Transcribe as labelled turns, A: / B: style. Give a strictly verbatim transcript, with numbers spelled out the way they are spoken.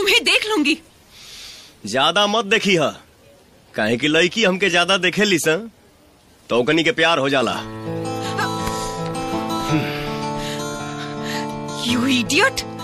A: तुम्हें देख लूंगी।
B: ज्यादा मत देखी है, काहे कि लड़की हमके ज्यादा देखे ली सन तो ओकनी के प्यार हो जाला।
A: You idiot!